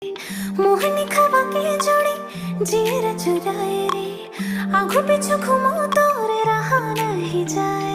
मोहनी खवा के जोड़ी जीर चुराए रे, आंखों पीछू घुमो तो रे रहा नहीं जाए।